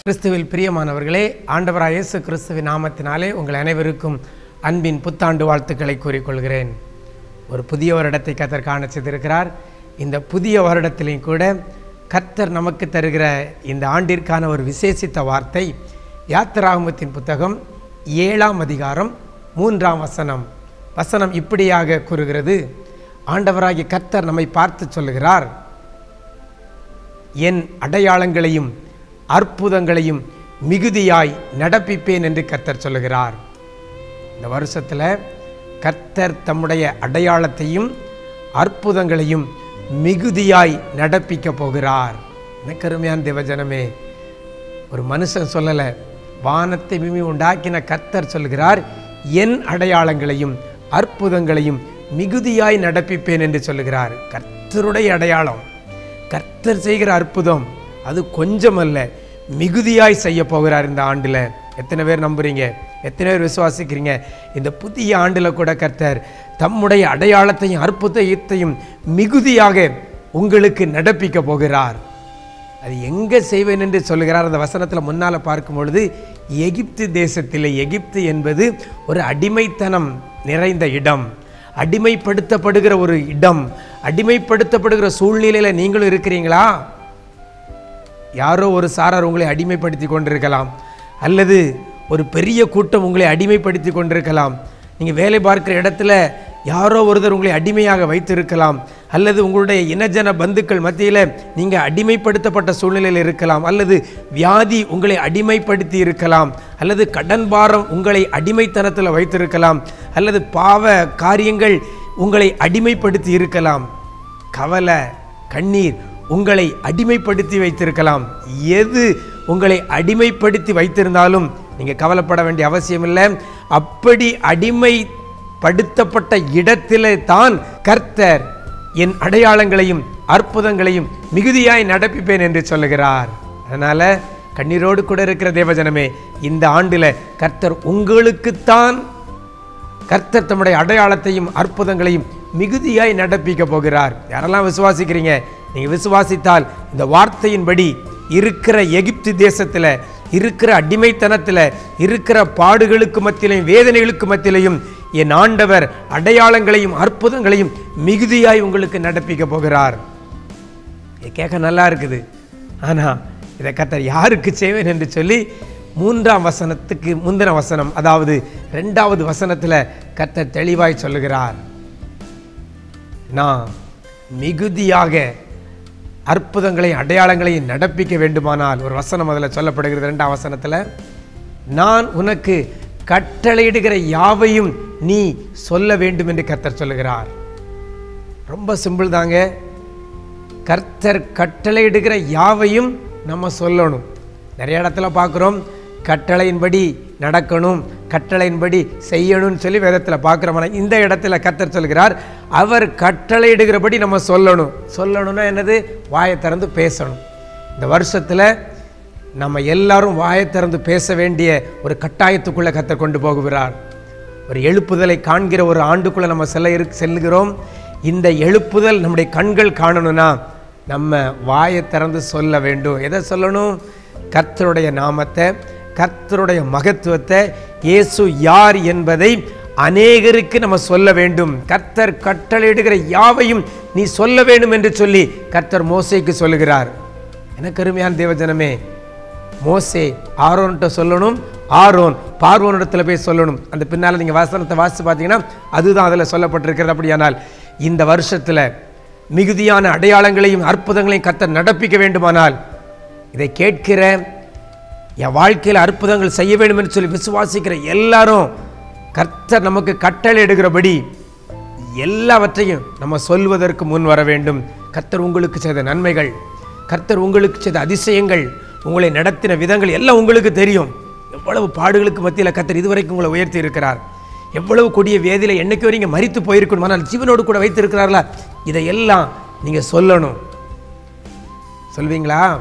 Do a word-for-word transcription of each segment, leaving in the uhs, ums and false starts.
கிறிஸ்துவில் பிரியமானவர்களே, ஆண்டவராகிய இயேசு கிறிஸ்துவின் நாமத்தினாலே உங்கள் அனைவருக்கும் அன்பின் புத்தாண்டு வாழ்த்துக்களை கூறிக்கொள்கிறேன். ஒரு புதிய வருடத்தை கர்த்தர் காண செய்திருக்கிறார். இந்த புதிய வருடத்திலையும் கூட கர்த்தர் நமக்கு தருகிற இந்த ஆண்டிற்கான ஒரு விசேஷித்த வார்த்தை யாத்திராகமத்தின் புத்தகம் ஏழாம் அதிகாரம் மூன்றாம் வசனம். வசனம் இப்படியாக கூறுகிறது. ஆண்டவராகிய கர்த்தர் நம்மை பார்த்து சொல்லுகிறார், என் அடையாளங்களையும் அற்புதங்களையும் மிகுதியாய் நடப்பிப்பேன் என்று கர்த்தர் சொல்லுகிறார். இந்த வருஷத்தில் கர்த்தர் தம்முடைய அடையாளத்தையும் அற்புதங்களையும் மிகுதியாய் நடப்பிக்க போகிறார். எனக்கு அருமையான தேவஜனமே, ஒரு மனுஷன் சொல்லலை, வானத்தை பூமி உண்டாக்கின கர்த்தர் சொல்கிறார், என் அடையாளங்களையும் அற்புதங்களையும் மிகுதியாய் நடப்பிப்பேன் என்று சொல்லுகிறார். கர்த்தருடைய அடையாளம், கர்த்தர் செய்கிற அற்புதம், அது கொஞ்சம் அல்ல, மிகுதியாய் செய்ய போகிறார் இந்த ஆண்டில். எத்தனை பேர் நம்புறீங்க? எத்தனை பேர் விசுவாசிக்கிறீங்க? இந்த புதிய ஆண்டில் கூட கர்த்தர் தம்முடைய அடையாளத்தையும் அற்புதத்தையும் மிகுதியாக உங்களுக்கு நடப்பிக்க போகிறார். அது எங்கே செய்வேன் என்று சொல்லுகிறார். அந்த வசனத்தில் முன்னால் பார்க்கும் பொழுது, எகிப்து தேசத்தில், எகிப்து என்பது ஒரு அடிமைத்தனம் நிறைந்த இடம், அடிமைப்படுத்தப்படுகிற ஒரு இடம். அடிமைப்படுத்தப்படுகிற சூழ்நிலையில் நீங்களும் இருக்கிறீங்களா? யாரோ ஒரு சாரார் உங்களை அடிமைப்படுத்தி கொண்டிருக்கலாம், அல்லது ஒரு பெரிய கூட்டம் உங்களை அடிமைப்படுத்தி கொண்டிருக்கலாம். நீங்கள் வேலை பார்க்குற இடத்துல யாரோ ஒருத்தர் உங்களை அடிமையாக வைத்திருக்கலாம், அல்லது உங்களுடைய இனஜன பந்துக்கள் மத்தியில் நீங்கள் அடிமைப்படுத்தப்பட்ட சூழ்நிலையில் இருக்கலாம், அல்லது வியாதி உங்களை அடிமைப்படுத்தி இருக்கலாம், அல்லது கடன் பாரம் உங்களை அடிமைத்தனத்தில் வைத்திருக்கலாம், அல்லது பாவ காரியங்கள் உங்களை அடிமைப்படுத்தி இருக்கலாம், கவலை கண்ணீர் உங்களை அடிமைப்படுத்தி வைத்திருக்கலாம். எது உங்களை அடிமைப்படுத்தி வைத்திருந்தாலும் நீங்கள் கவலைப்பட வேண்டிய அவசியம் இல்லை. அப்படி அடிமைப்படுத்தப்பட்ட இடத்திலே தான் கர்த்தர் என் அடையாளங்களையும் அற்புதங்களையும் மிகுதியாய் நடப்பிப்பேன் என்று சொல்லுகிறார். அதனால் கண்ணீரோடு கூட இருக்கிற தேவஜனமே, இந்த ஆண்டில் கர்த்தர் உங்களுக்குத்தான் கர்த்தர் தம்முடைய அடையாளத்தையும் அற்புதங்களையும் மிகுதியாய் நடப்பிக்க போகிறார். யாரெல்லாம் விசுவாசிக்கிறீங்க? நீங்கள் விசுவாசித்தால் இந்த வார்த்தையின்படி இருக்கிற எகிப்து தேசத்தில் இருக்கிற அடிமைத்தனத்தில் இருக்கிற பாடுகளுக்கு மத்தியிலையும் வேதனைகளுக்கு மத்தியிலையும் என் ஆண்டவர் அடையாளங்களையும் அற்புதங்களையும் மிகுதியாய் உங்களுக்கு நடப்பிக்க போகிறார். கேட்க நல்லா இருக்குது. ஆனால் இதை கர்த்தர் யாருக்கு செய்வேன் என்று சொல்லி மூன்றாம் வசனத்துக்கு முந்தின வசனம், அதாவது ரெண்டாவது வசனத்தில் கர்த்தர் தெளிவாய் சொல்லுகிறார், நான் மிகுதியாக அற்புதங்களையும் அடையாளங்களையும் நடப்பிக்க வேண்டுமானால், ஒரு வசனம் அதில் சொல்லப்படுகிறது ரெண்டாம் வசனத்தில், நான் உனக்கு கட்டளையிடுகிற யாவையும் நீ சொல்ல வேண்டும் என்று கர்த்தர் சொல்லுகிறார். ரொம்ப சிம்பிள் தாங்க. கர்த்தர் கட்டளையிடுகிற யாவையும் நம்ம சொல்லணும். நிறைய இடத்துல பார்க்குறோம், கட்டளையின்படி நடக்கணும், கட்டளையின்படி செய்யணும்னு சொல்லி வேதத்தில் பார்க்குறோம். இந்த இடத்துல கர்த்தர் சொல்கிறார், அவர் கட்டளையிடுகிறபடி நம்ம சொல்லணும். சொல்லணும்னா என்னது? வாயை திறந்து பேசணும். இந்த வருஷத்தில் நம்ம எல்லாரும் வாயை திறந்து பேச வேண்டிய ஒரு கட்டாயத்துக்குள்ளே கர்த்தர் கொண்டு போகிறார். ஒரு எழுப்புதலை காண்கிற ஒரு ஆண்டுக்குள்ளே நம்ம செல்ல இரு செல்லுகிறோம். இந்த எழுப்புதல் நம்முடைய கண்கள் காணணும்னா நம்ம வாயை திறந்து சொல்ல வேண்டும். எதை சொல்லணும்? கர்த்தருடைய நாமத்தை, கர்த்தருடைய மகத்துவத்தை, இயேசு யார் என்பதை அநேகருக்கு நம்ம சொல்ல வேண்டும். கர்த்தர் கட்டளையிடுகிற யாவையும் நீ சொல்ல வேண்டும் என்று சொல்லி கர்த்தர் மோசேக்கு சொல்லுகிறார். எனக்கு அருமையான தேவஜனமே, மோசே ஆரோன்கிட்ட சொல்லணும், ஆரோன் பார்வோனிடத்தில் போய் சொல்லணும். அந்த பின்னால் நீங்கள் வசனத்தை வாசித்து பார்த்தீங்கன்னா அதுதான் அதில் சொல்லப்பட்டிருக்கிறது. அப்படியானால் இந்த வருஷத்தில் மிகுதியான அடையாளங்களையும் அற்புதங்களையும் கர்த்தர் நடப்பிக்க வேண்டுமானால், இதை கேட்கிற என் வாழ்க்கையில் அற்புதங்கள் செய்ய வேண்டும் என்று சொல்லி விசுவாசிக்கிற எல்லாரும் கர்த்தர் நமக்கு கட்டளை எடுக்கிறபடி எல்லாவற்றையும் நம்ம சொல்வதற்கு முன் வர வேண்டும். கர்த்தர் உங்களுக்கு செய்த நன்மைகள், கர்த்தர் உங்களுக்கு செய்த அதிசயங்கள், உங்களை நடத்தின விதங்கள் எல்லாம் உங்களுக்கு தெரியும். எவ்வளவு பாடுகளுக்கு மத்தியில் கர்த்தர் இதுவரைக்கும் உங்களை உயர்த்தி இருக்கிறார், எவ்வளவு கொடிய வேதியில் என்னைக்கு வரீங்க மரித்து போயிருக்கணும், ஆனால் ஜீவனோடு கூட வைத்திருக்கிறார்களா, இதையெல்லாம் நீங்கள் சொல்லணும். சொல்வீங்களா?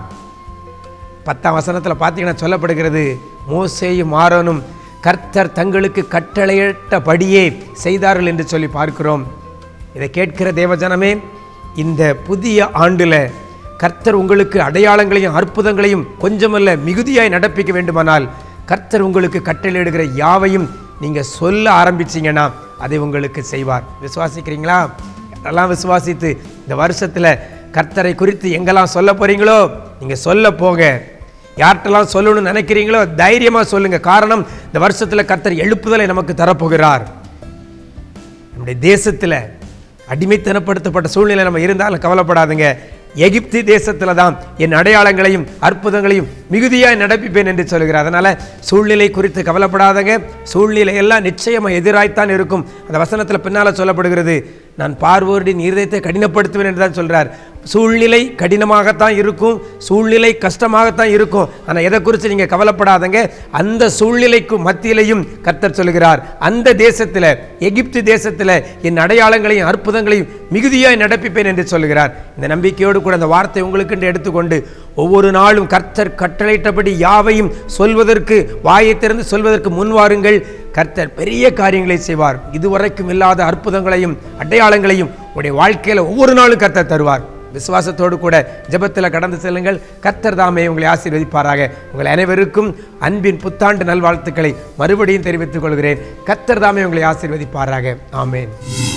பத்தாம் வசனத்தில் பார்த்தீங்கன்னா சொல்லப்படுகிறது, மோசேயும் ஆரோனும் கர்த்தர் தங்களுக்கு கட்டளையிட்டபடியே செய்தார்கள் என்று சொல்லி பார்க்கிறோம். இதை கேட்கிற தேவஜனமே, இந்த புதிய ஆண்டில் கர்த்தர் உங்களுக்கு அடையாளங்களையும் அற்புதங்களையும் கொஞ்சமல்ல மிகுதியாய் நடப்பிக்க வேண்டுமானால் கர்த்தர் உங்களுக்கு கட்டளையிடுகிற யாவையும் நீங்கள் சொல்ல ஆரம்பிச்சிங்கன்னா அதை உங்களுக்கு செய்வார். விசுவாசிக்கிறீங்களா? அதெல்லாம் விசுவாசித்து இந்த வருஷத்தில் கர்த்தரை குறித்து எங்கெல்லாம் சொல்ல போகிறீங்களோ நீங்கள் சொல்ல போங்க. யார்கிட்டலாம் சொல்லணும்னு நினைக்கிறீங்களோ தைரியமாக சொல்லுங்கள். காரணம், இந்த வருஷத்தில் கர்த்தர் எழுப்புதலை நமக்கு தரப்போகிறார். நம்முடைய தேசத்தில் அடிமைத்தனப்படுத்தப்பட்ட சூழ்நிலை நம்ம இருந்தாலும் கவலைப்படாதுங்க. எகிப்து தேசத்தில் தான் என் அடையாளங்களையும் அற்புதங்களையும் மிகுதியாக நடப்பிப்பேன் என்று சொல்கிறார். அதனால் சூழ்நிலை குறித்து கவலைப்படாதங்க. சூழ்நிலை எல்லாம் நிச்சயமாக எதிராய்த்தான் இருக்கும். அந்த வசனத்தில் பின்னால் சொல்லப்படுகிறது, நான் பார்வோரின் இருதயத்தை கடினப்படுத்துவேன் என்று தான் சொல்கிறார். சூழ்நிலை கடினமாகத்தான் இருக்கும், சூழ்நிலை கஷ்டமாகத்தான் இருக்கும். ஆனால் எதை குறித்து நீங்கள் கவலைப்படாதங்க. அந்த சூழ்நிலைக்கு மத்தியிலையும் கர்த்தர் சொல்கிறார், அந்த தேசத்தில் எகிப்து தேசத்தில் என் அடையாளங்களையும் அற்புதங்களையும் மிகுதியாய் நடப்பிப்பேன் என்று சொல்கிறார். இந்த நம்பிக்கையோடு கூட அந்த வார்த்தை உங்களுக்கு என்று எடுத்துக்கொண்டு ஒவ்வொரு நாளும் கர்த்தர் கட்டளையிட்டபடி யாவையும் சொல்வதற்கு, வாயை திறந்து சொல்வதற்கு முன்வாருங்கள். கர்த்தர் பெரிய காரியங்களை செய்வார். இதுவரைக்கும் இல்லாத அற்புதங்களையும் அடையாளங்களையும் உங்களுடைய வாழ்க்கையில் ஒவ்வொரு நாளும் கர்த்தர் தருவார். விசுவாசத்தோடு கூட ஜெபத்தில் கடந்து செல்லுங்கள். கர்த்தர் தாமே உங்களை ஆசீர்வதிப்பாராக. உங்கள் அனைவருக்கும் அன்பின் புத்தாண்டு நல்வாழ்த்துக்களை மறுபடியும் தெரிவித்துக் கொள்கிறேன். கர்த்தர் தாமே உங்களை ஆசீர்வதிப்பாராக. ஆமேன்.